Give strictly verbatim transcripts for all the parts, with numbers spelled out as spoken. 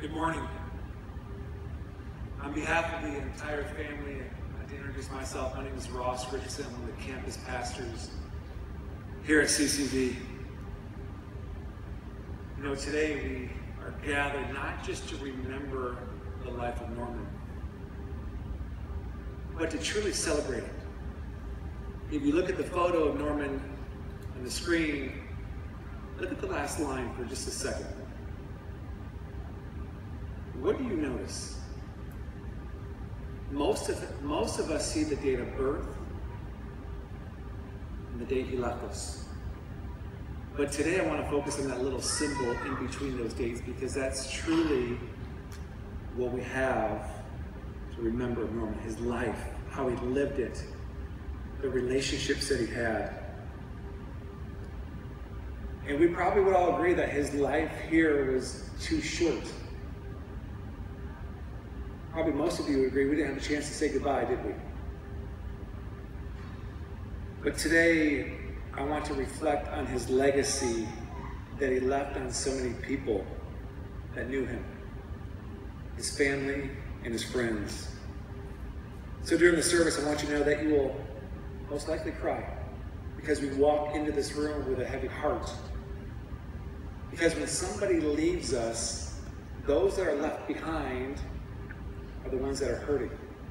Good morning. On behalf of the entire family, I'd like to introduce myself. My name is Ross Richardson. I'm one of the campus pastors here at C C V. You know, today we are gathered not just to remember the life of Norman, but to truly celebrate it. If you look at the photo of Norman on the screen, look at the last line for just a second. What do you notice? Most of, most of us see the date of birth and the date he left us. But today I want to focus on that little symbol in between those dates, because that's truly what we have to remember of Norman, his life, how he lived it, the relationships that he had. And we probably would all agree that his life here was too short. Probably most of you would agree we didn't have a chance to say goodbye, did we? But today, I want to reflect on his legacy that he left on so many people that knew him, his family and his friends. So during the service, I want you to know that you will most likely cry, because we walk into this room with a heavy heart. Because when somebody leaves us, those that are left behind are the ones that are hurting.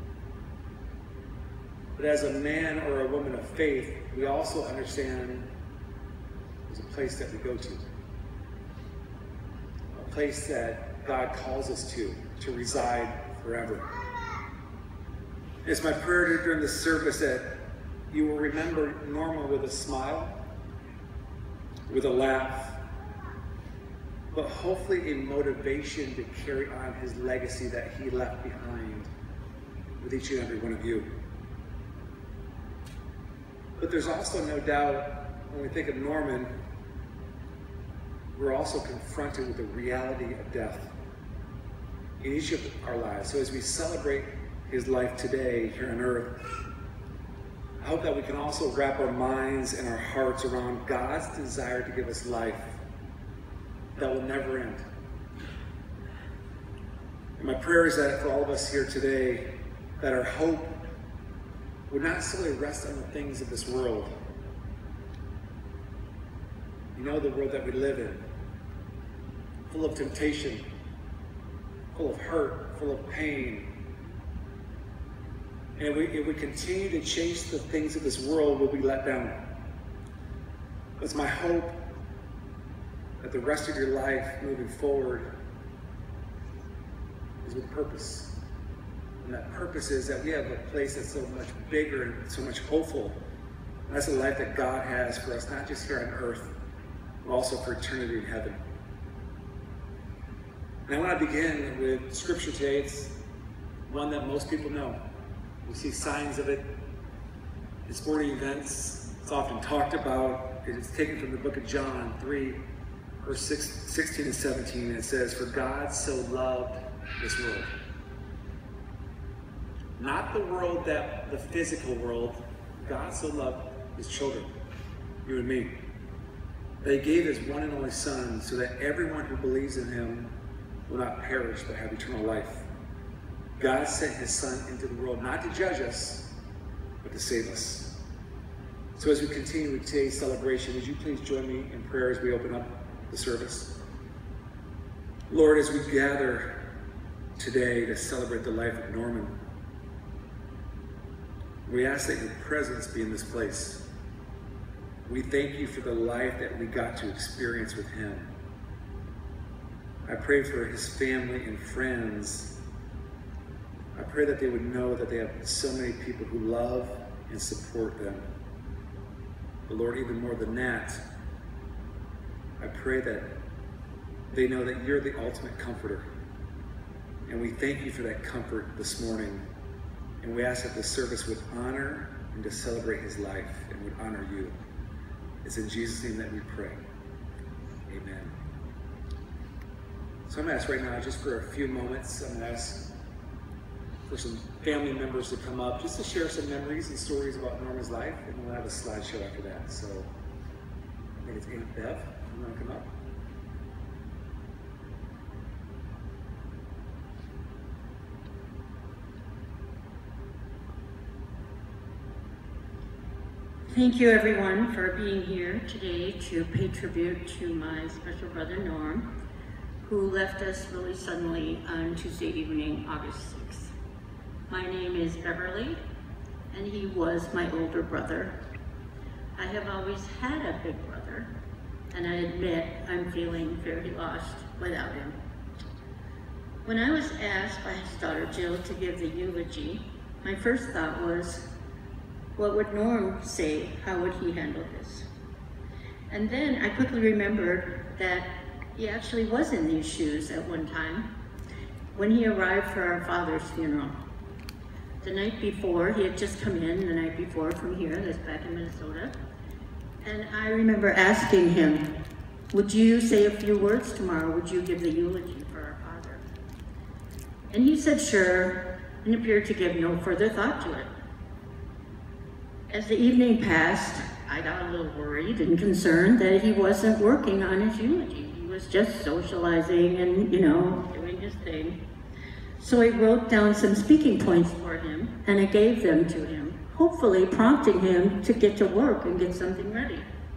But as a man or a woman of faith, we also understand there's a place that we go to. A place that God calls us to, to reside forever. It's my prayer during this service that you will remember Norman with a smile, with a laugh, but hopefully a motivation to carry on his legacy that he left behind with each and every one of you. But there's also no doubt, when we think of Norman, we're also confronted with the reality of death in each of our lives. So as we celebrate his life today here on earth, I hope that we can also wrap our minds and our hearts around God's desire to give us life that will never end. And my prayer is that for all of us here today, that our hope would not solely rest on the things of this world. You know, the world that we live in, full of temptation, full of hurt, full of pain. And if we, if we continue to chase the things of this world, we'll be let down. It's my hope that the rest of your life moving forward is with purpose. And that purpose is that we have a place that's so much bigger and so much hopeful. And that's a life that God has for us, not just here on earth, but also for eternity in heaven. And I want to begin with scripture today. It's one that most people know. We see signs of it in sporting events. It's often talked about. It's taken from the book of John three, verse sixteen and seventeen. It says, "For God so loved this world." Not the world, that the physical world. God so loved his children, you and me. They gave his one and only Son so that everyone who believes in him will not perish but have eternal life. God sent his Son into the world not to judge us, but to save us. So as we continue with today's celebration, would you please join me in prayer as we open up the service? Lord, as we gather today to celebrate the life of Norman, we ask that your presence be in this place. We thank you for the life that we got to experience with him. I pray for his family and friends. I pray that they would know that they have so many people who love and support them. But Lord, even more than that, I pray that they know that you're the ultimate comforter. And we thank you for that comfort this morning. And we ask that the service would honor and to celebrate his life and would honor you. It's in Jesus' name that we pray. Amen. So I'm going to ask right now, just for a few moments, I'm going to ask for some family members to come up just to share some memories and stories about Norman's life, and we'll have a slideshow after that. So I think it's Aunt Bev. You want to come up? Thank you everyone for being here today to pay tribute to my special brother Norm, who left us really suddenly on Tuesday evening, August sixth. My name is Beverly, and he was my older brother. I have always had a big brother, and I admit I'm feeling very lost without him. When I was asked by his daughter Jill to give the eulogy, my first thought was, what would Norm say? How would he handle this? And then I quickly remembered that he actually was in these shoes at one time when he arrived for our father's funeral. The night before, he had just come in the night before from here, that's back in Minnesota, and I remember asking him, would you say a few words tomorrow? Would you give the eulogy for our father? And he said sure, and appeared to give no further thought to it. As the evening passed, I got a little worried and concerned that he wasn't working on his eulogy. He was just socializing and, you know, doing his thing. So I wrote down some speaking points for him, and I gave them to him, hopefully prompting him to get to work and get something ready.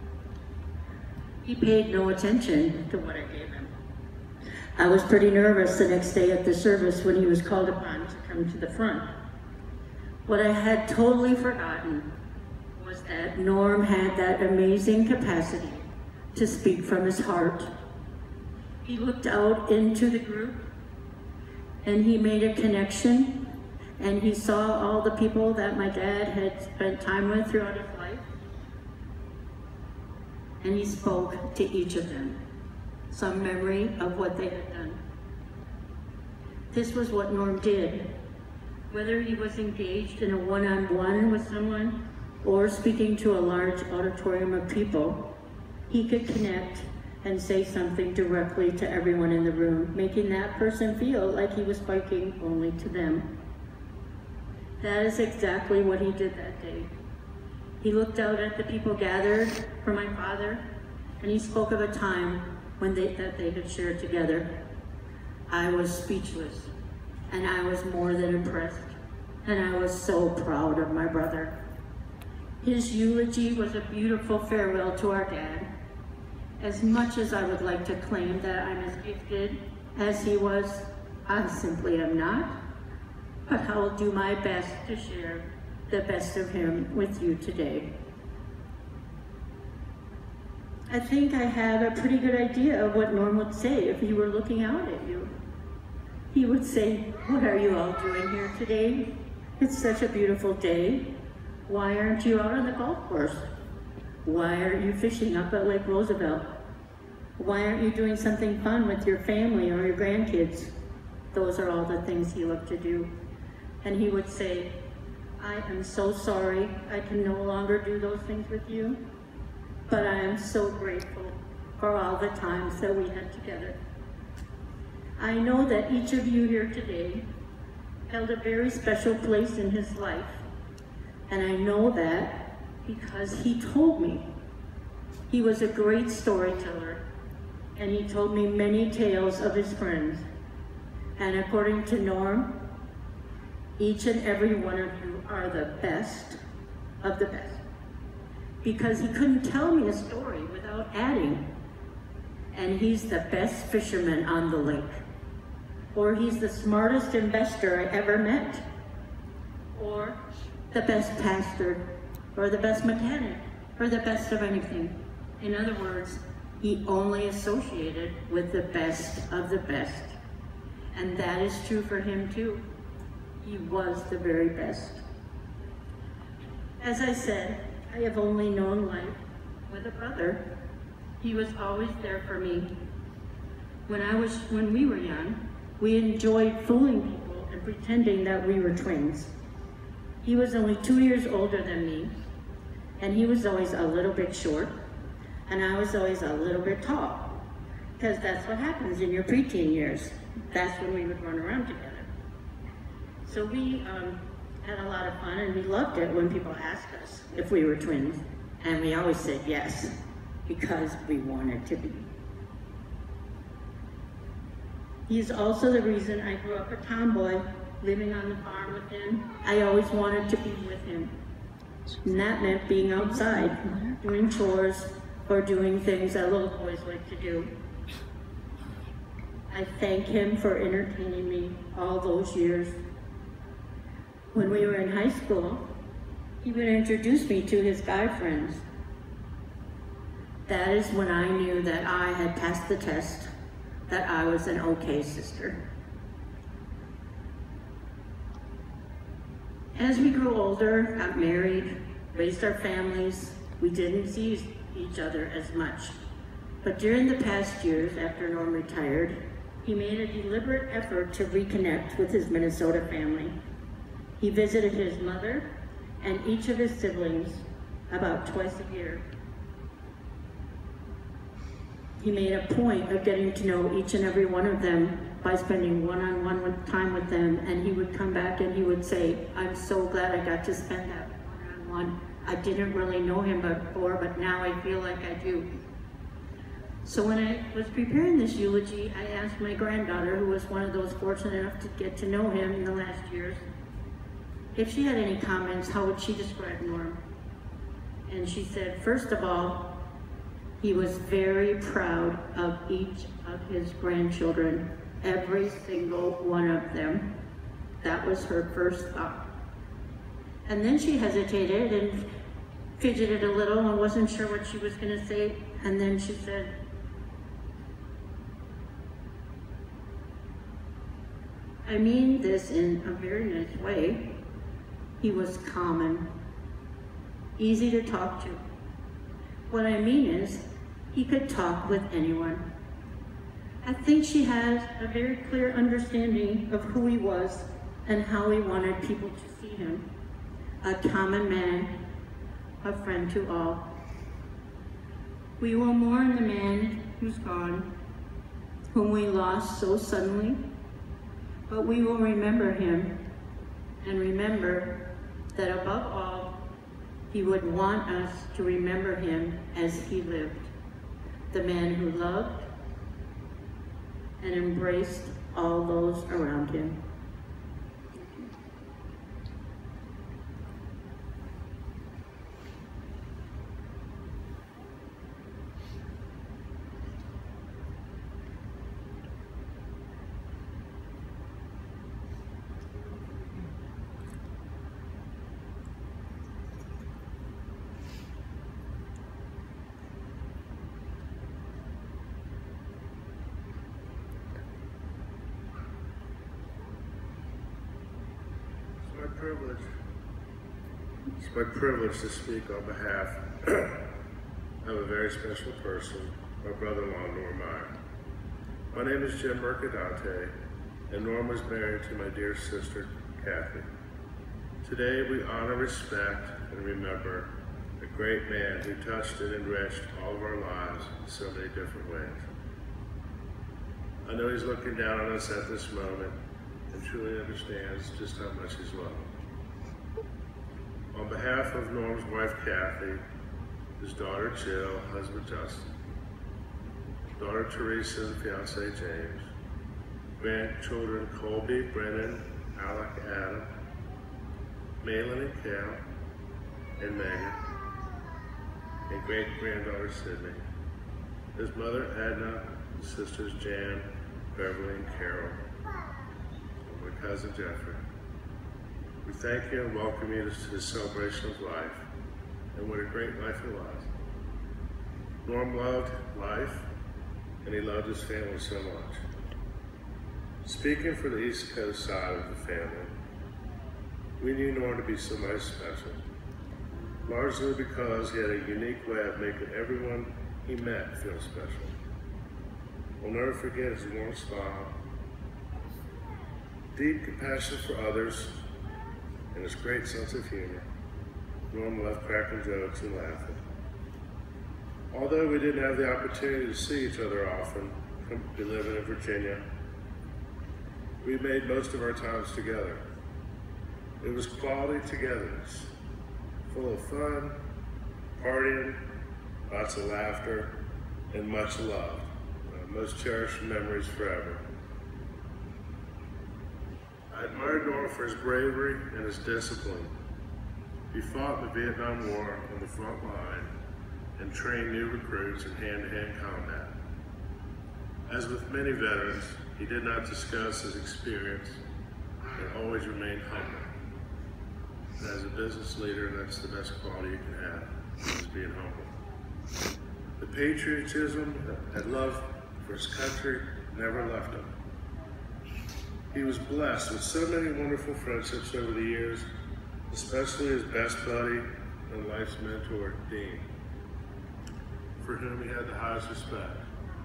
He paid no attention to what I gave him. I was pretty nervous the next day at the service when he was called upon to come to the front. What I had totally forgotten was that Norm had that amazing capacity to speak from his heart. He looked out into the group and he made a connection, and he saw all the people that my dad had spent time with throughout his life, and he spoke to each of them, some memory of what they had done. This was what Norm did. Whether he was engaged in a one-on-one with someone or speaking to a large auditorium of people, he could connect and say something directly to everyone in the room, making that person feel like he was speaking only to them. That is exactly what he did that day. He looked out at the people gathered for my father, and he spoke of a time when they, that they had shared together. I was speechless, and I was more than impressed, and I was so proud of my brother. His eulogy was a beautiful farewell to our dad. As much as I would like to claim that I'm as gifted as he was, I simply am not, but I will do my best to share the best of him with you today. I think I have a pretty good idea of what Norm would say if he were looking out at you. He would say, what are you all doing here today? It's such a beautiful day. Why aren't you out on the golf course? Why aren't you fishing up at Lake Roosevelt? Why aren't you doing something fun with your family or your grandkids? Those are all the things he loved to do. And he would say, I am so sorry I can no longer do those things with you, but I am so grateful for all the times that we had together. I know that each of you here today held a very special place in his life, and I know that because he told me. He was a great storyteller, and he told me many tales of his friends. And according to Norm, each and every one of you are the best of the best, because he couldn't tell me a story without adding, and he's the best fisherman on the lake, or he's the smartest investor I ever met, or the best pastor, or the best mechanic, or the best of anything. In other words, he only associated with the best of the best. And that is true for him too. He was the very best. As I said, I have only known life with a brother. He was always there for me. When I was, when we were young, we enjoyed fooling people and pretending that we were twins. He was only two years older than me, and he was always a little bit short, and I was always a little bit tall, because that's what happens in your preteen years. That's when we would run around together. So we um, had a lot of fun, and we loved it when people asked us if we were twins, and we always said yes, because we wanted to be. He's also the reason I grew up a tomboy, living on the farm with him. I always wanted to be with him. And that meant being outside, doing chores, or doing things that little boys like to do. I thank him for entertaining me all those years. When we were in high school, he would introduce me to his guy friends. That is when I knew that I had passed the test, that I was an okay sister. As we grew older, got married, raised our families, we didn't see each other as much. But during the past years, after Norm retired, he made a deliberate effort to reconnect with his Minnesota family. He visited his mother and each of his siblings about twice a year. He made a point of getting to know each and every one of them by spending one-on-one with, time with them, and he would come back and he would say, I'm so glad I got to spend that one-on-one. I didn't really know him before, but now I feel like I do. So when I was preparing this eulogy, I asked my granddaughter, who was one of those fortunate enough to get to know him in the last years, if she had any comments, how would she describe Norm? And she said, first of all, he was very proud of each of his grandchildren, every single one of them. That was her first thought. And then she hesitated and fidgeted a little and wasn't sure what she was going to say. And then she said, I mean this in a very nice way. He was common, easy to talk to. What I mean is, he could talk with anyone. I think she has a very clear understanding of who he was and how he wanted people to see him. A common man, a friend to all. We will mourn the man who's gone, whom we lost so suddenly, but we will remember him and remember that above all, he would want us to remember him as he lived, the man who loved and embraced all those around him. Privilege. It's my privilege to speak on behalf of a very special person, my brother-in-law, Norm Meyer. My name is Jim Mercadante, and Norm was married to my dear sister, Kathy. Today, we honor, respect, and remember a great man who touched and enriched all of our lives in so many different ways. I know he's looking down on us at this moment and truly understands just how much he's loved. On behalf of Norm's wife, Kathy, his daughter, Jill, husband, Justin, daughter, Teresa, and fiance, James, grandchildren, Colby, Brennan, Alec, Adam, Malin and Cal, and Megan, and great-granddaughter, Sydney, his mother, Edna, and sisters, Jan, Beverly, and Carol, and my cousin, Jeffrey. We thank you and welcome you to this celebration of life, and what a great life it was. Norm loved life, and he loved his family so much. Speaking for the East Coast side of the family, we knew Norm to be somebody special, largely because he had a unique way of making everyone he met feel special. We'll never forget his warm smile, deep compassion for others, and his great sense of humor. Norm loved cracking jokes and laughing. Although we didn't have the opportunity to see each other often, we living in Virginia, we made most of our times together. It was quality togetherness, full of fun, partying, lots of laughter, and much love. Uh, most cherished memories forever. I admired Norm for his bravery and his discipline. He fought in the Vietnam War on the front line and trained new recruits in hand-to-hand combat. As with many veterans, he did not discuss his experience and always remained humble. And as a business leader, that's the best quality you can have, is being humble. The patriotism and love for his country never left him. He was blessed with so many wonderful friendships over the years, especially his best buddy and life's mentor, Dean, for whom he had the highest respect.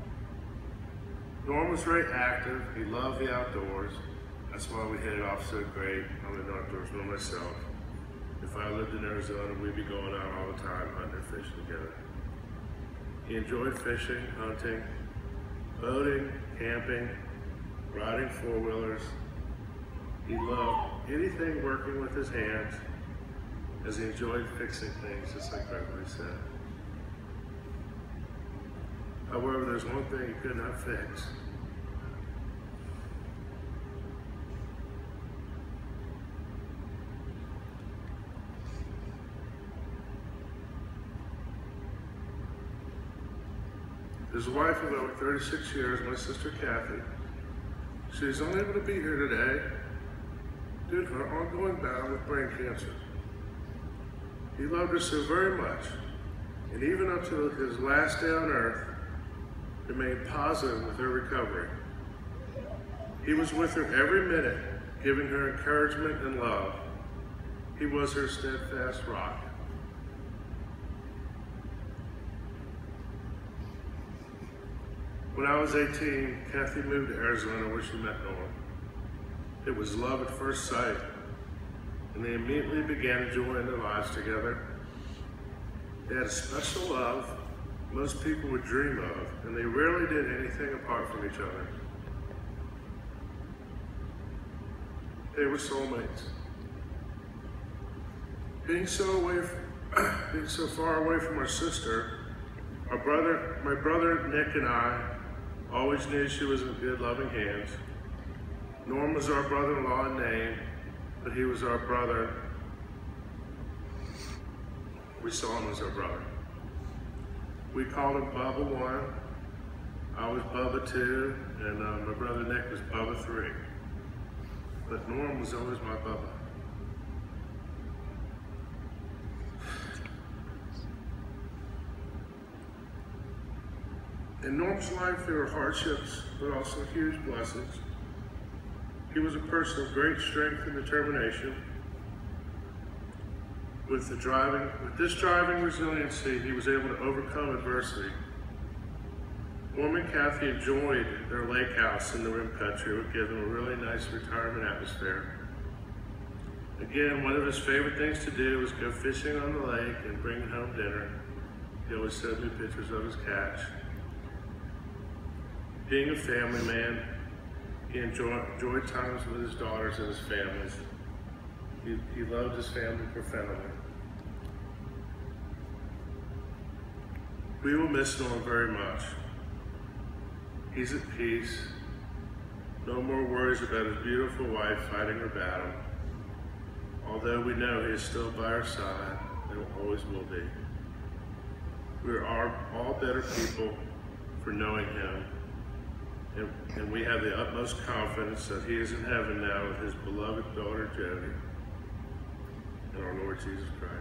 Norm was very active. He loved the outdoors. That's why we hit it off so great. I'm an outdoorsman myself. If I lived in Arizona, we'd be going out all the time hunting and fishing together. He enjoyed fishing, hunting, boating, camping, riding four-wheelers. He loved anything working with his hands, as he enjoyed fixing things, just like Beverly said. However, there's one thing he could not fix. His wife of over thirty-six years, my sister Kathy, she is unable to be here today due to her ongoing battle with brain cancer. He loved her so very much, and even up to his last day on earth, remained positive with her recovery. He was with her every minute, giving her encouragement and love. He was her steadfast rock. When I was eighteen, Kathy moved to Arizona where she met Norm. It was love at first sight, and they immediately began enjoying their lives together. They had a special love most people would dream of, and they rarely did anything apart from each other. They were soulmates. Being so away, from, being so far away from our sister, our brother, my brother Nick and I always knew she was in good, loving hands. Norm was our brother-in-law in name, but he was our brother. We saw him as our brother. We called him Bubba one. I was Bubba two, and uh, my brother Nick was Bubba three. But Norm was always my Bubba. In Norm's life, there were hardships, but also huge blessings. He was a person of great strength and determination. With the driving, with this driving resiliency, he was able to overcome adversity. Norm and Kathy enjoyed their lake house in the rim country, would give them a really nice retirement atmosphere. Again, one of his favorite things to do was go fishing on the lake and bring home dinner. He always sent me pictures of his catch. Being a family man, he enjoyed, enjoyed times with his daughters and his families. He, he loved his family profoundly. We will miss Norm very much. He's at peace. No more worries about his beautiful wife fighting her battle. Although we know he is still by our side and always will be. We are all better people for knowing him. And, and we have the utmost confidence that he is in heaven now with his beloved daughter, Jody, and our Lord Jesus Christ.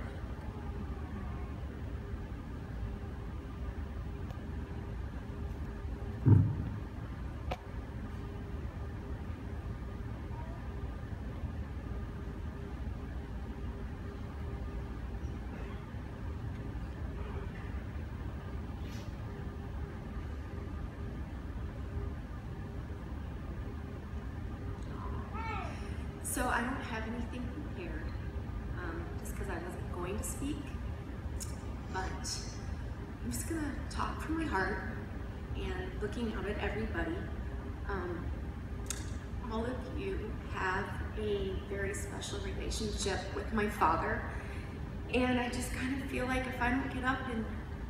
So I don't have anything prepared, um, just because I wasn't going to speak, but I'm just gonna talk from my heart and looking out at everybody. Um, all of you have a very special relationship with my father, and I just kind of feel like if I don't get up and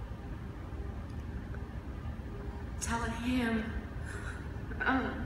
tell him, um,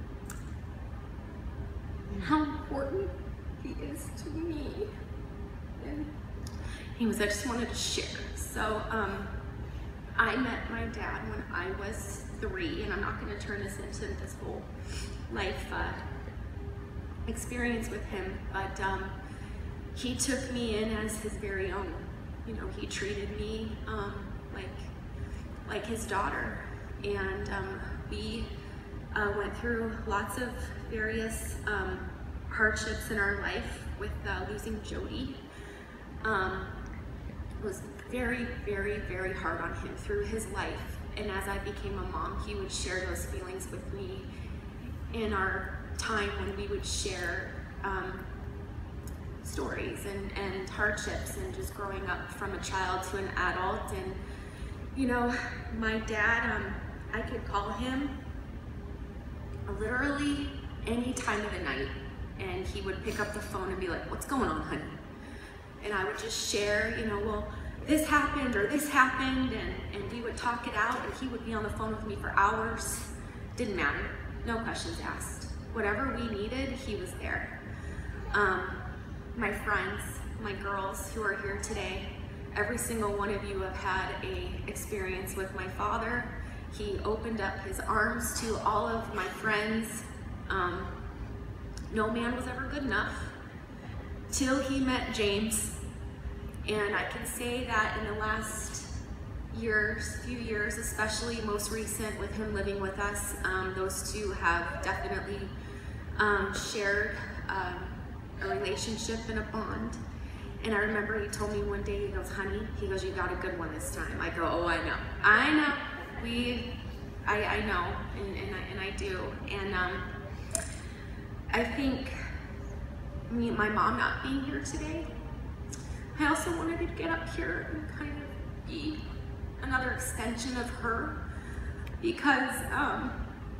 how important he is to me, And he was, I just wanted to share. So um, I met my dad when I was three, and I'm not going to turn this into this whole life uh, experience with him, but um, he took me in as his very own. You know, he treated me um, like like his daughter, and um, we uh, went through lots of various um, hardships in our life with uh, losing Jody. Um, it was very, very, very hard on him through his life, and as I became a mom, he would share those feelings with me in our time when we would share um, stories and, and hardships and just growing up from a child to an adult. And you know, my dad, um, I could call him literally any time of the night, and he would pick up the phone and be like, "What's going on, honey?" And I would just share, you know, well, this happened or this happened, and, and we would talk it out, and he would be on the phone with me for hours. Didn't matter, no questions asked. Whatever we needed, he was there. Um, my friends, my girls who are here today, every single one of you have had a experience with my father. He opened up his arms to all of my friends. Um, no man was ever good enough till he met James. And I can say that in the last years, few years, especially most recent with him living with us, um, those two have definitely um, shared um, a relationship and a bond. And I remember he told me one day, he goes, "Honey," he goes, "you got a good one this time." I go, "Oh, I know. I know. We, I, I know, and, and, I, and I do." And um, I think me, my mom not being here today, I also wanted to get up here and kind of be another extension of her, because um,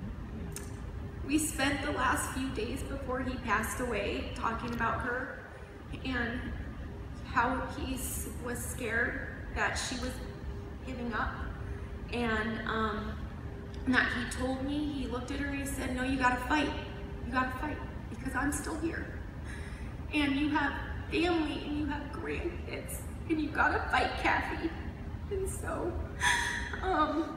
we spent the last few days before he passed away talking about her and how he was scared that she was giving up, and um, that he told me, he looked at her and he said, "No, you gotta fight, you gotta fight, because I'm still here, and you have family and you have grandkids, and you gotta fight, Kathy." And so, um,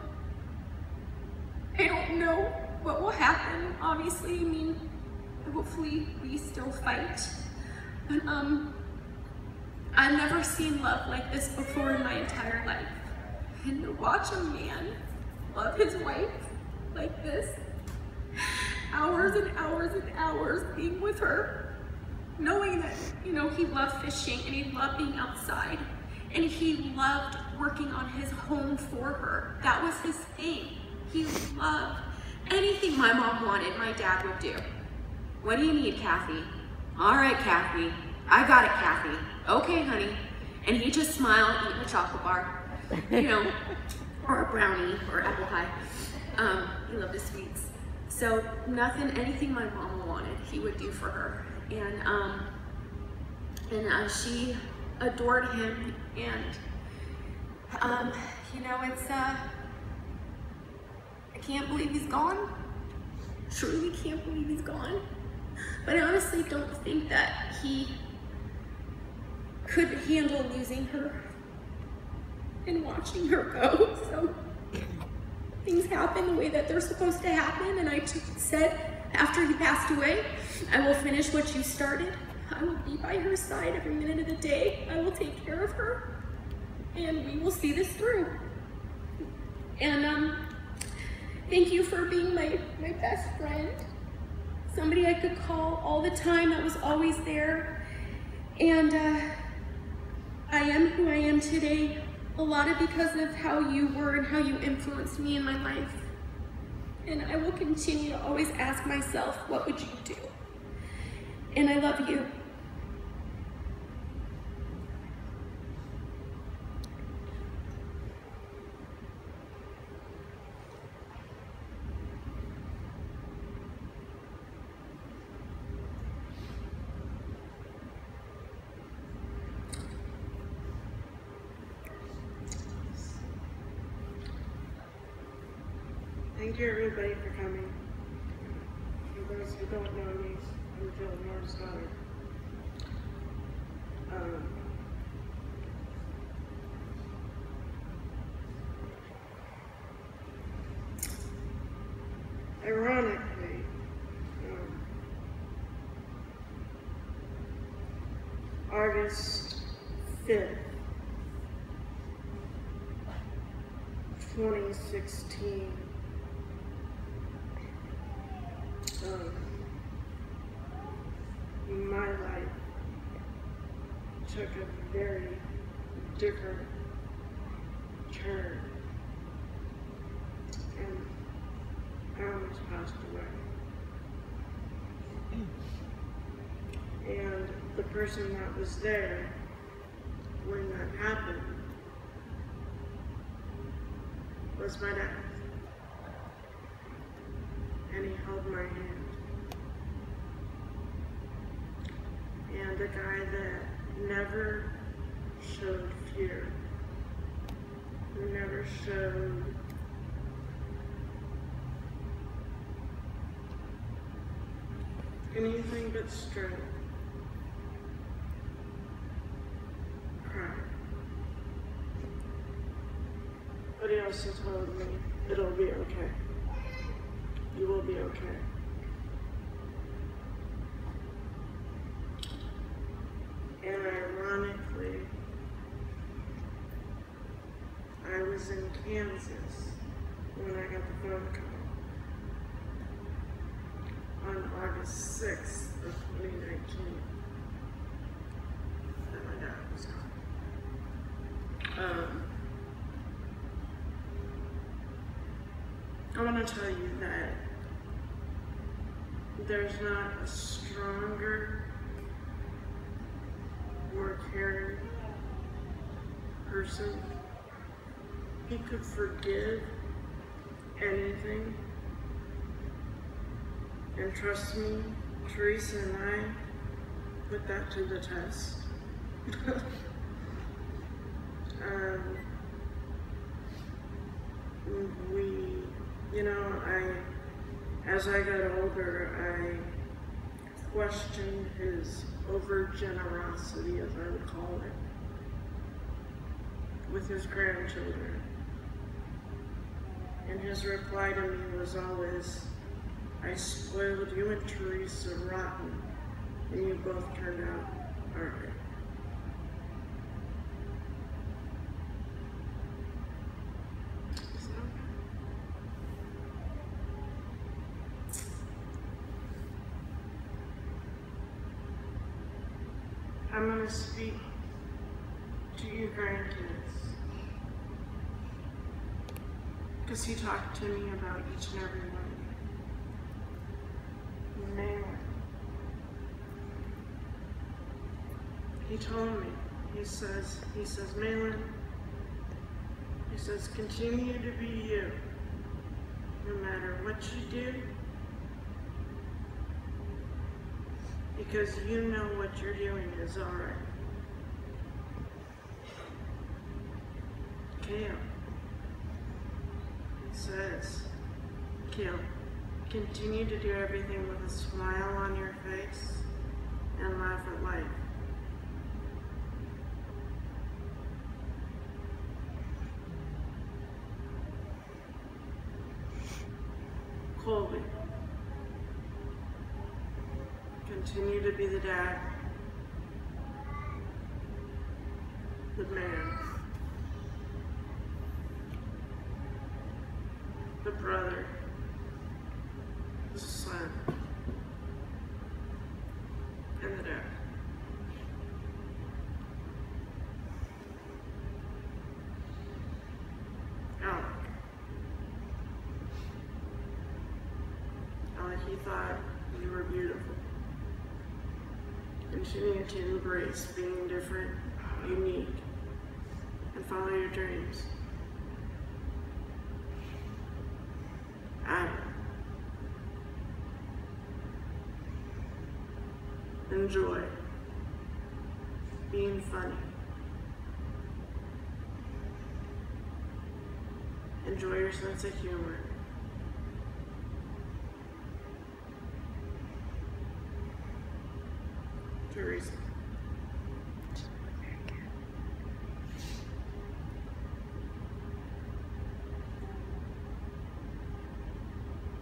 I don't know what will happen, obviously. I mean, hopefully we still fight, but um, I've never seen love like this before in my entire life. And to watch a man love his wife like this, hours and hours and hours being with her, knowing that, you know, he loved fishing and he loved being outside and he loved working on his home for her. That was his thing. He loved anything my mom wanted, my dad would do. "What do you need, Kathy?" "All right, Kathy. I got it, Kathy." "Okay, honey." And he just smiled, eating a chocolate bar, you know, or a brownie or apple pie. Um, he loved his sweets. So nothing, anything my mama wanted, he would do for her. And um, and uh, she adored him. And um, you know, it's uh, I can't believe he's gone. Truly can't believe he's gone. But I honestly don't think that he could handle losing her and watching her go. So things happen the way that they're supposed to happen, and I just said after he passed away, "I will finish what you started. I will be by her side every minute of the day. I will take care of her, and we will see this through." And um, thank you for being my, my best friend, somebody I could call all the time that was always there. And uh, I am who I am today, a lot of because of how you were and how you influenced me in my life. And I will continue to always ask myself, what would you do? And I love you. Thank you, everybody, for coming. For those who don't know me, I'm Jill Moore's daughter. Um, August fifth, twenty sixteen. Um, my life took a very different turn, and I almost passed away. And the person that was there when that happened was my dad. And he held my hand. And a guy that never showed fear, who never showed anything but strength. Cried. But he also told me, it'll be okay. You will be okay. And ironically, I was in Kansas when I got the phone call on August sixth of twenty nineteen that my dad was gone. Um, I want to tell you that there's not a stronger, more caring person. He could forgive anything. And trust me, Teresa and I put that to the test. um, we, you know, I, as I got older, I questioned his over-generosity, as I would call it, with his grandchildren. And his reply to me was always, I spoiled you and Teresa rotten, and you both turned out all right. So, I'm going to speak to you grandkids, because he talked to me about each and every one. Meyer. He told me, he says, he says, Malin, he says, continue to be you, no matter what you do, because you know what you're doing is all right. Kale says, Kale, continue to do everything with a smile on your face and laugh at life. Colby, continue to be the dad, the man, the brother, the son, and the dad. Alec. Alec, he thought you were beautiful. Continue to embrace being different, unique, and follow your dreams. Adam. Enjoy being funny. Enjoy your sense of humor. Teresa.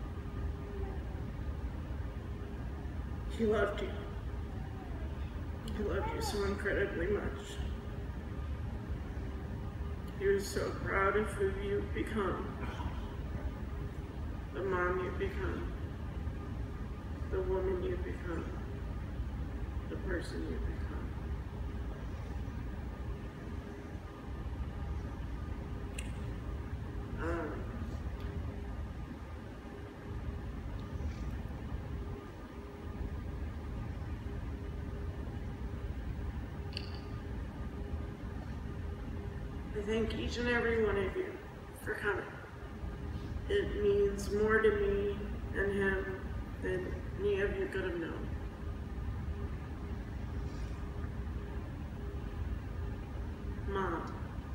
He loved you. He loved you so incredibly much. He was so proud of who you've become, the mom you've become, the woman you've become, the person you've become. Um, I thank each and every one of you for coming. It means more to me and him than any of you could have known. Mom.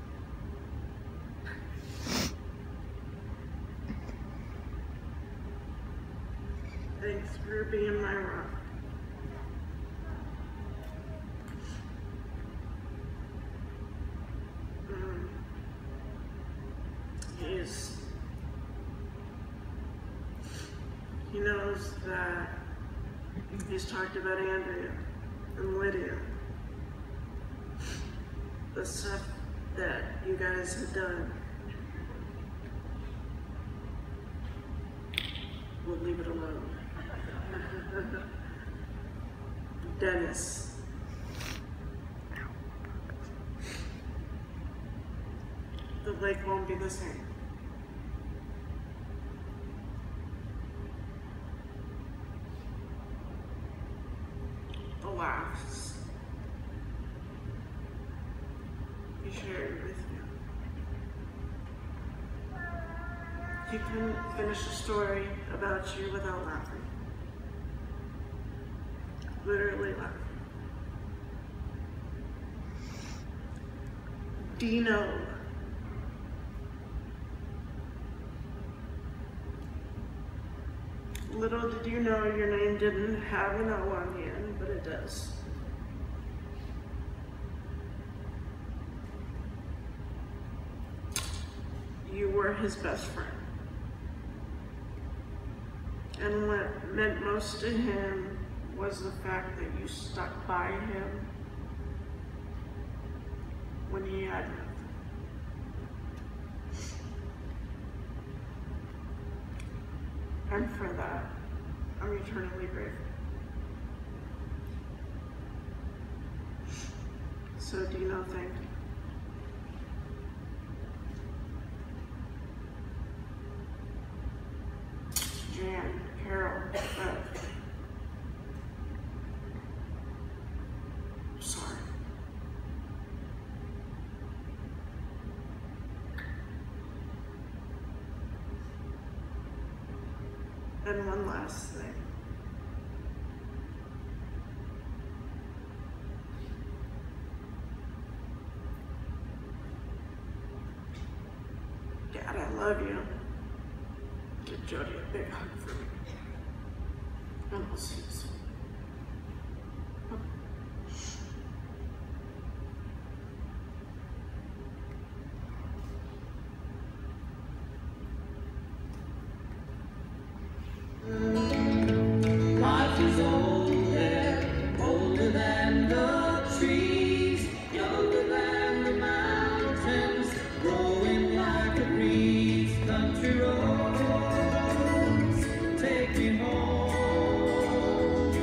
Thanks for being my rock. Um, he's, he knows that he's talked about Andrea and Lydia, the stuff that you guys have done. We'll leave it alone. Dennis. The lake won't be the same. The laughs he shared with you. He couldn't finish a story about you without laughing. Literally laughing. Dino. Little did you know your name didn't have an O on the end, but it does. You were his best friend. And what meant most to him was the fact that you stuck by him when he had nothing. And for that, I'm eternally grateful. So Dino, thank you. Jan, Carol, Beth. Sorry. And one last thing. Dad, I love you. Give Jody a big hug for me. And we'll see you soon. Life is older, older than the trees, younger than the mountains, growing like a breeze. Country roads, take me home.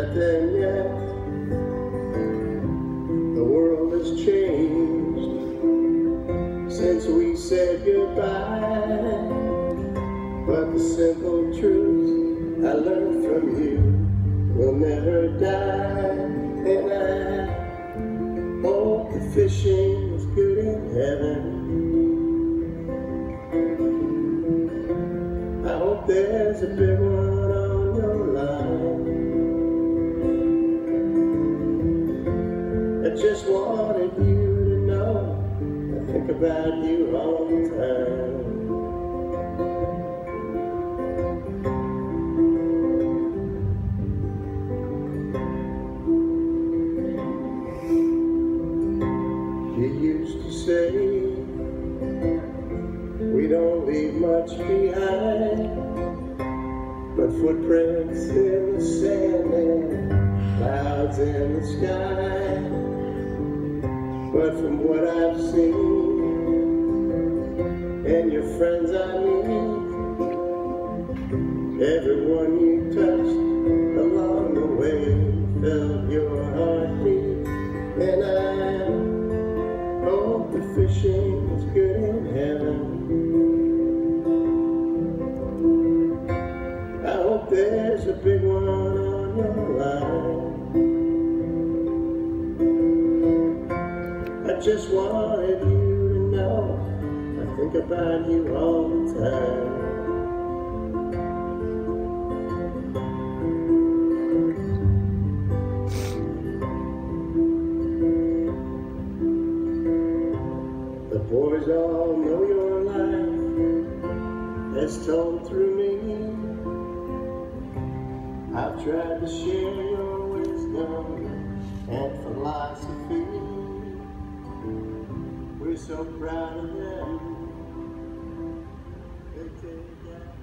met them yet. The world has changed since we said goodbye, but the simple truth I learned from you will never die. And I hope the fishing is good in heaven. I hope there's a big one on your line. I just wanted you to know I think about you all the time. You used to say we don't leave much behind, but footprints in the sand and clouds in the sky. But from what I've seen and your friends I meet, everyone you touched along the way felt your heartbeat. And I hope the fishing is good in heaven. I hope there's a big one on your line. I just wanted you to know I think about you all the time. The boys all know your life as told through me. I've tried to share your wisdom and philosophy. We're so proud of them. They take out